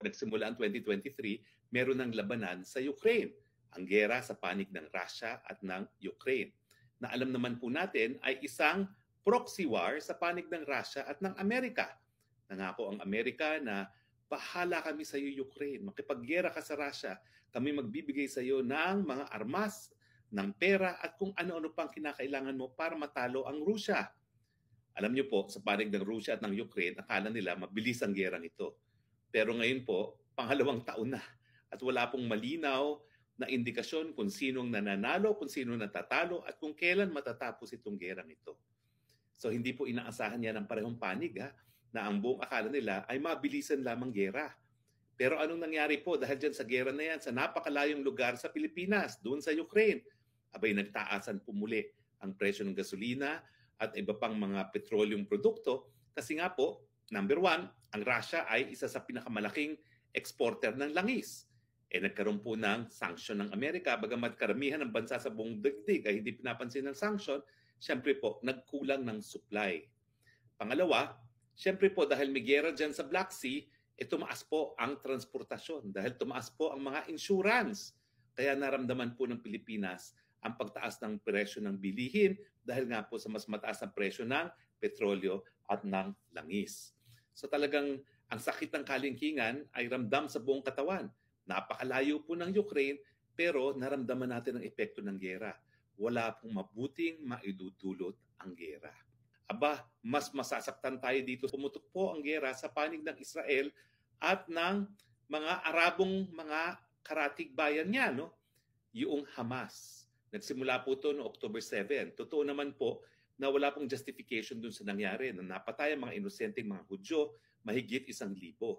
nagsimula ang 2023, meron ng labanan sa Ukraine. Ang gera sa panig ng Russia at ng Ukraine. Na alam naman po natin ay isang proxy war sa panig ng Russia at ng Amerika. Nangako ang Amerika na bahala kami sa iyo, Ukraine. Makipaggera ka sa Russia. Kami magbibigay sa iyo ng mga armas, ng pera at kung ano-ano pang kinakailangan mo para matalo ang Russia. Alam niyo po, sa panig ng Russia at ng Ukraine, akala nila mabilis ang gerang ito. Pero ngayon po, pangalawang taon na at wala pong malinaw na indikasyon kung sinong nananalo, kung sinong natatalo at kung kailan matatapos itong gerang ito. So hindi po inaasahan yan ng parehong panig na ang buong akala nila ay mabilisan lamang gera. Pero anong nangyari po dahil dyan sa gera na yan sa napakalayong lugar sa Pilipinas, doon sa Ukraine? Abay nagtaasan po muli ang presyo ng gasolina at iba pang mga petroleum produkto kasi nga po, number one, ang Russia ay isa sa pinakamalaking exporter ng langis. Nagkaroon po ng sanction ng Amerika, bagamat karamihan ng bansa sa buong daigdig ay hindi pinapansin ng sanction, syempre po, nagkulang ng supply. Pangalawa, syempre po dahil may gera dyan sa Black Sea, tumaas po ang transportasyon dahil tumaas po ang mga insurance. Kaya naramdaman po ng Pilipinas ang pagtaas ng presyo ng bilihin dahil nga po sa mas mataas na presyo ng petrolyo at ng langis. So talagang ang sakit ng kalingkingan ay ramdam sa buong katawan. Napakalayo po ng Ukraine pero naramdaman natin ang epekto ng gera. Wala pong mabuting maidudulot ang gera. Aba, mas masasaktan tayo dito. Pumutok po ang gera sa panig ng Israel at ng mga Arabong mga karatig bayan niya, no? Yung Hamas. Nagsimula po ito noong October 7. Totoo naman po na wala pong justification dun sa nangyari na napatay ang mga inosenteng mga Hudyo, mahigit 1,000.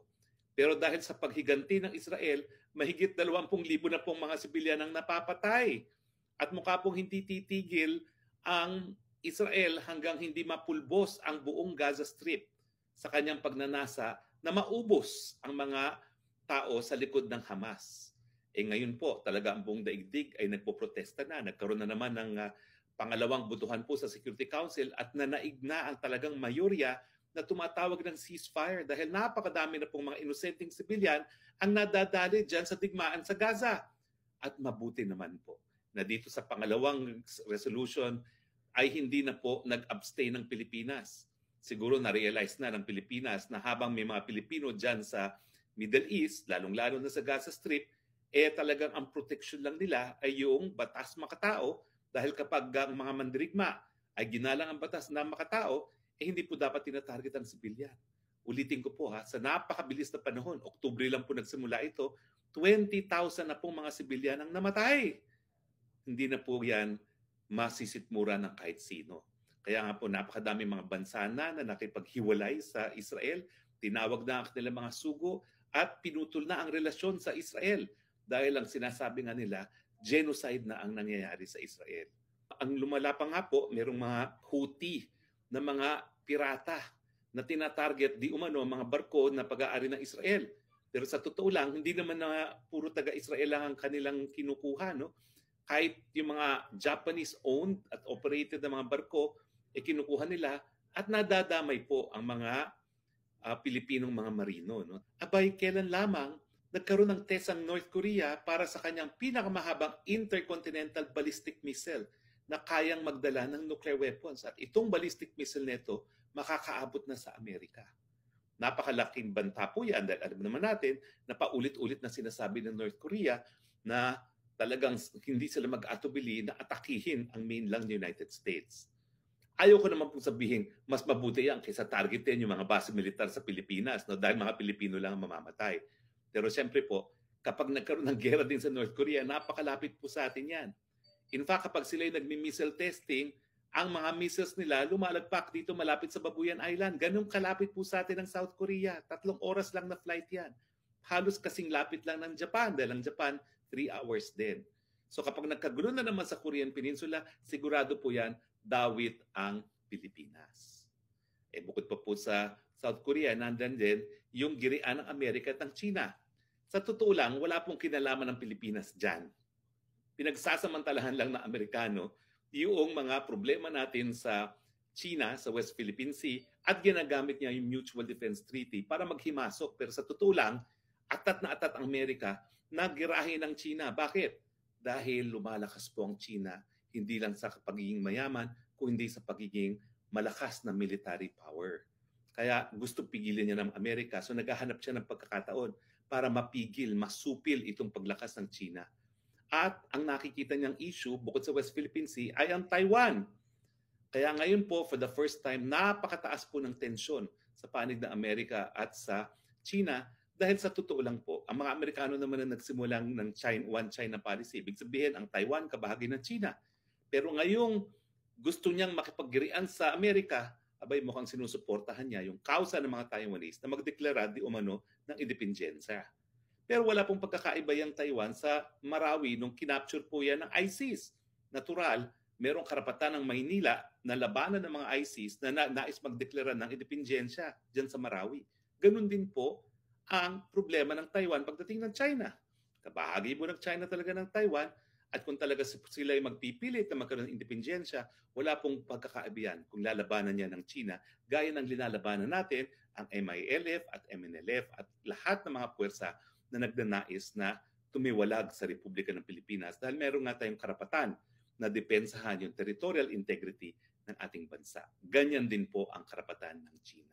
Pero dahil sa paghiganti ng Israel, mahigit 20,000 na pong mga sibilyan ang napapatay. At mukha pong hindi titigil ang Israel hanggang hindi mapulbos ang buong Gaza Strip sa kanyang pagnanasa na maubos ang mga tao sa likod ng Hamas. Ngayon po, talaga ang buong daigdig ay nagpoprotesta na. Nagkaroon na naman ng pangalawang botohan po sa Security Council at nanaig na ang talagang mayorya na tumatawag ng ceasefire dahil napakadami na pong mga inosenteng sibilyan ang nadadali dyan sa digmaan sa Gaza. At mabuti naman po na dito sa pangalawang resolution ay hindi na po nag-abstain ng Pilipinas. Siguro na-realize na ng Pilipinas na habang may mga Pilipino dyan sa Middle East, lalong-lalo na sa Gaza Strip, talagang ang protection lang nila ay yung batas makatao dahil kapag ang mga mandirigma ay ginalang ang batas na makatao, hindi po dapat tinatarget ang sibilyan. Ulitin ko po sa napakabilis na panahon, Oktubre lang po nagsimula ito, 20,000 na pong mga sibilyan ang namatay. Hindi na po yan masisitmura ng kahit sino. Kaya nga po napakadami mga bansa na nakipaghiwalay sa Israel, tinawag na ang kanilang mga sugo at pinutol na ang relasyon sa Israel dahil ang sinasabi nga nila, genocide na ang nangyayari sa Israel. Ang lumala pa nga po, merong mga Houthi na mga pirata na tinatarget di umano mga barko na pag-aari ng Israel. Pero sa totoo lang, hindi naman na puro taga-Israel lang ang kanilang kinukuha. No? Kahit yung mga Japanese-owned at operated na mga barko, kinukuha nila at nadadamay po ang mga Pilipinong mga marino. No? Abay, kailan lamang nagkaroon ng test ang North Korea para sa kanyang pinakamahabang intercontinental ballistic missile na kayang magdala ng nuclear weapons. At itong ballistic missile nito makakaabot na sa Amerika. Napakalaking banta po yan dahil alam naman natin na paulit-ulit na sinasabi ng North Korea na talagang hindi sila mag-atubili na atakihin ang mainland United States. Ayaw ko naman pong sabihin mas mabuti yan kaysa targetin yung mga base militar sa Pilipinas, no? Dahil mga Pilipino lang ang mamamatay. Pero siyempre po, kapag nagkaroon ng gera din sa North Korea, napakalapit po sa atin yan. In fact, kapag sila yung nagmi-missile testing, ang mga missiles nila lumalagpak dito malapit sa Babuyan Island. Ganun kalapit po sa atin ang South Korea. 3 oras lang na flight yan. Halos kasing lapit lang ng Japan dahil ang Japan 3 hours din. So kapag nagkagulo na naman sa Korean Peninsula, sigurado po yan, dawit ang Pilipinas. Bukod pa po sa South Korea, nandan din yung girian ng Amerika at ng China. Sa totoo lang, wala pong kinalaman ng Pilipinas dyan. Pinagsasamantalahan lang ng Amerikano yung mga problema natin sa China, sa West Philippine Sea, at ginagamit niya yung Mutual Defense Treaty para maghimasok. Pero sa totoo lang, atat na atat ang Amerika na girahin ng China. Bakit? Dahil lumalakas po ang China, hindi lang sa pagiging mayaman, kundi sa pagiging malakas na military power. Kaya gusto pigilin niya ng Amerika. So naghahanap siya ng pagkakataon para mapigil, masupil itong paglakas ng China. At ang nakikita niyang issue bukod sa West Philippine Sea ay ang Taiwan. Kaya ngayon po, for the first time, napakataas po ng tensyon sa panig ng Amerika at sa China dahil sa totoo lang po, ang mga Amerikano naman na nagsimulang ng One China policy, ibig sabihin ang Taiwan kabahagi ng China. Pero ngayong gusto niyang makipaggirian sa Amerika, abay mukhang sinusuportahan niya yung kausa ng mga Taiwanese na magdeklara di umano ng independensya. Pero wala pong pagkakaiba yung Taiwan sa Marawi nung kinapture po yan ng ISIS. Natural, merong karapatan ng Maynila na labanan ng mga ISIS na nais magdeklara ng independensya dyan sa Marawi. Ganun din po ang problema ng Taiwan pagdating ng China. Kabahagi mo ng China talaga ng Taiwan at kung talaga sila ay magpipilit na magkaroon ng independensya, wala pong pagkakaibigan kung lalabanan niya ng China gaya ng linalabanan natin ang MILF at MNLF at lahat ng mga puwersa na nagnanais na tumiwalag sa Republika ng Pilipinas dahil meron nga tayong karapatan na depensahan yung territorial integrity ng ating bansa. Ganyan din po ang karapatan ng China.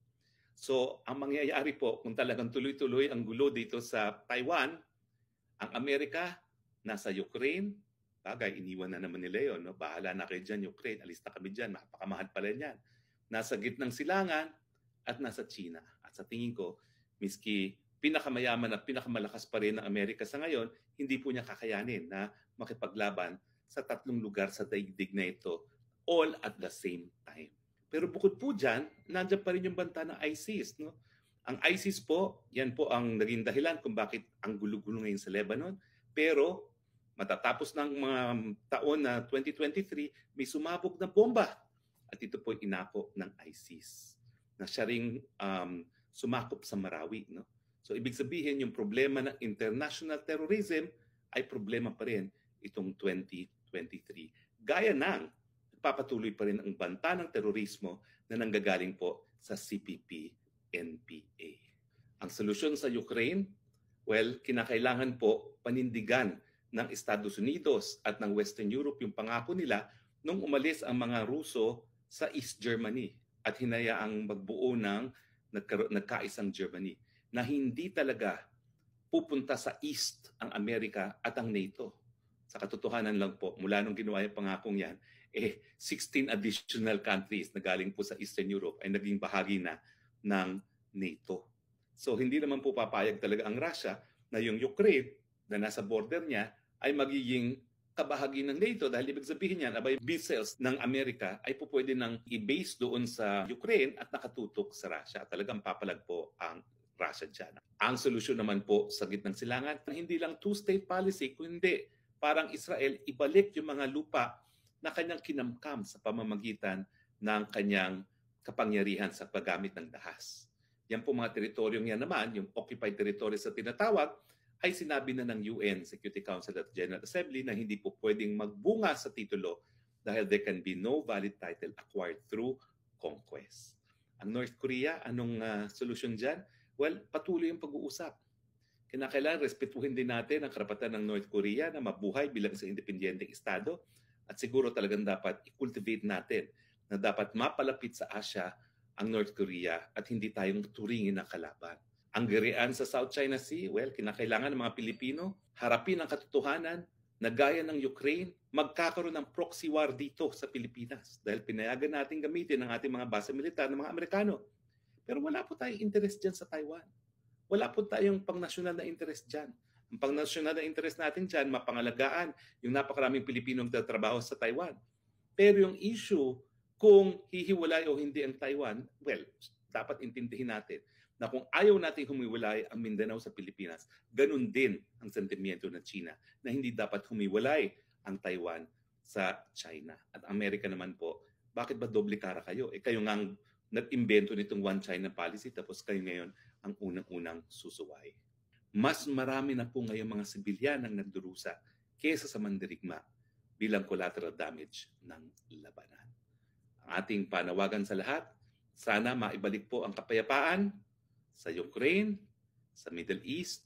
So, ang mangyayari po, kung talagang tuloy-tuloy ang gulo dito sa Taiwan, ang Amerika nasa Ukraine, bagay, iniwan na naman nila yun. No? Bahala na kayo dyan, Ukraine, alis na kami dyan, mapakamahal pala yan. Nasa gitnang silangan at nasa China. At sa tingin ko, miski pinakamayaman at pinakamalakas pa rin ng Amerika sa ngayon, hindi po niya kakayanin na makipaglaban sa tatlong lugar sa daigdig na ito all at the same time. Pero bukod po dyan, nandiyan pa rin yung banta ng ISIS. No? Ang ISIS po, yan po ang naging dahilan kung bakit ang gulo-gulo ngayon sa Lebanon. Pero matatapos ng mga taon na 2023, may sumabog na bomba. At ito po inako ng ISIS na siya ring sumakop sa Marawi. No? So ibig sabihin, yung problema ng international terrorism ay problema pa rin itong 2023. Gaya ng papatuloy pa rin ang banta ng terorismo na nanggagaling po sa CPP-NPA. Ang solusyon sa Ukraine, well, kinakailangan po panindigan ng Estados Unidos at ng Western Europe yung pangako nila nung umalis ang mga Ruso sa East Germany at hinayaang magbuo ng nagkaisang Germany na hindi talaga pupunta sa East ang Amerika at ang NATO. Sa katotohanan lang po, mula nung ginawa yung pangakong yan, 16 additional countries na galing po sa Eastern Europe ay naging bahagi na ng NATO. So hindi naman po papayag talaga ang Russia na yung Ukraine na nasa border niya ay magiging kabahagi ng NATO dahil ibig sabihin niyan, abay missiles ng Amerika ay po pwede nang i-base doon sa Ukraine at nakatutok sa Russia. Talagang papalag po ang Russia dyan. Ang solusyon naman po sa gitnang silangan, hindi lang two-state policy, kundi parang Israel ibalik yung mga lupa na kanyang kinamkam sa pamamagitan ng kanyang kapangyarihan sa paggamit ng dahas. Yan po mga teritoryong yan naman, yung occupied territories sa tinatawag, ay sinabi na ng UN Security Council at General Assembly na hindi po pwedeng magbunga sa titulo dahil there can be no valid title acquired through conquest. Ang North Korea, anong solusyon dyan? Well, patuloy yung pag-uusap. Kinakailangan respetuhin din natin ang karapatan ng North Korea na mabuhay bilang isang independenteng estado at siguro talagang dapat i-cultivate natin na dapat mapalapit sa Asia ang North Korea at hindi tayong turingin ng kalaban. Ang girian sa South China Sea, well, kinakailangan ng mga Pilipino harapin ang katotohanan na gaya ng Ukraine, magkakaroon ng proxy war dito sa Pilipinas dahil pinayagan natin gamitin ang ating mga base militar ng mga Amerikano. Pero wala po tayong interest dyan sa Taiwan. Wala po tayong pang-nasyonal na interest dyan. Ang pang-nasyonal na interest natin dyan, mapangalagaan yung napakaraming Pilipinong nagtatrabaho sa Taiwan. Pero yung issue, kung hihiwalay o hindi ang Taiwan, well, dapat intindihin natin na kung ayaw natin humiwalay ang Mindanao sa Pilipinas, ganun din ang sentimiento ng China na hindi dapat humiwalay ang Taiwan sa China. At Amerika naman po, bakit ba doble kara kayo? Kayo nga nag-imbento nitong One China policy tapos kayo ngayon ang unang-unang susuway. Mas marami na po ngayon mga sibilyan ang nagdurusa kaysa sa mandirigma bilang collateral damage ng labanan. Ang ating panawagan sa lahat, sana maibalik po ang kapayapaan sa Ukraine, sa Middle East,